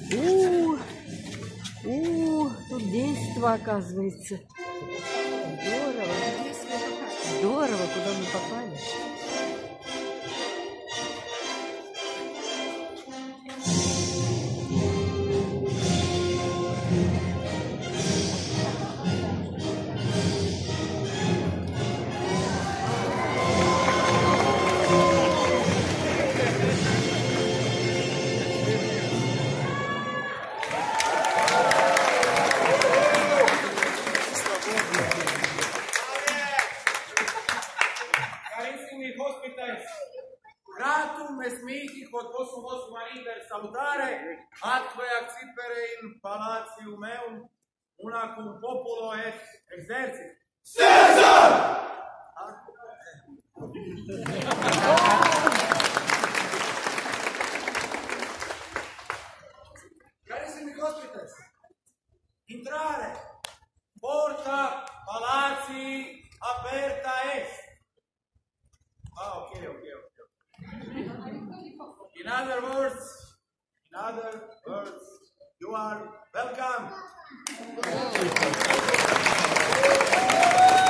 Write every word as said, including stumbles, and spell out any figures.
Ух, ух, тут действо, оказывается. Здорово. Здорово, куда мы попали. Gratum es mihi quod possum vos marider salutare, atque accipere in palatium meum, una cum populo et exercit. Caesar! Carissimi hospites, intrare, porta palati aperta est. Ah, okay, okay, okay. In other words, in other words, you are welcome.